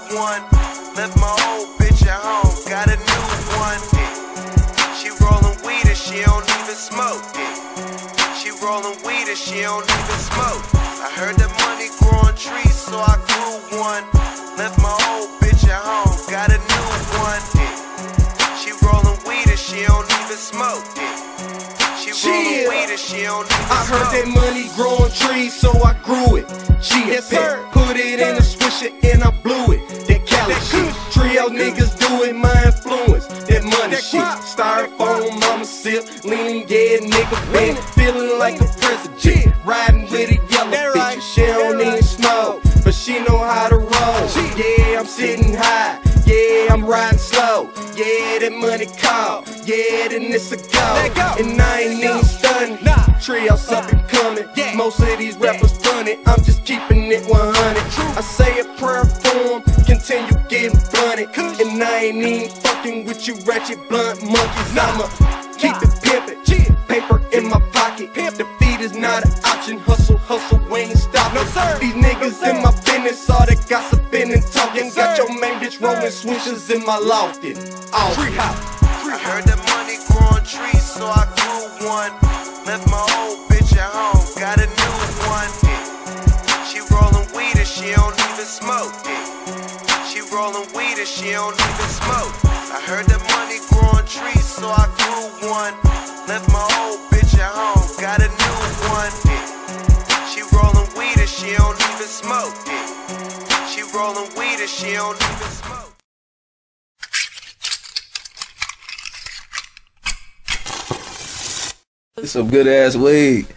one. Left my old bitch at home, got a new one. She rollin' weed and she don't even smoke. She rollin' weed and she don't even smoke. I heard that money grow on trees, so I grew one. Left my old bitch at home, got a new one. She rollin' weed and she don't even smoke. She rollin' weed and she don't even smoke. I heard that money grow on trees, so I grew it. Yes, sir. Put it in a swisher and I blew it. That Cali shit. Trio niggas doing my influence. That money shit. Styrofoam, mama sip. Leaning, yeah, nigga bent. Feeling like a president. Riding with a yellow bitch. She don't even smoke, but she know how to roll. Yeah, I'm sitting high. Yeah, I'm riding slow. Yeah, that money call. Yeah, then it's a go. And I ain't even stunning. Trios up and coming. Most of these rappers funny. I'm just keeping it 100. I say a prayer for 'em, continue getting blunted. And I ain't even fucking with you ratchet blunt monkeys. I'ma keep it pimpin'. Paper in my pocket. Defeat is not an option. Hustle, hustle, we ain't stopping. These niggas in my business, all that gossiping and talking. Got your main bitch rolling switches in my lofted. I heard that money grow on trees, so I grew one. Left my old bitch at home, got a new one. She rollin' weed and she don't even smoke. She rollin' weed and she don't even smoke. I heard that money grow on trees, so I grew one. Left my old bitch at home, got a new one. She rollin' weed and she don't even smoke. She rollin' weed and she don't even smoke. It's some good ass weed.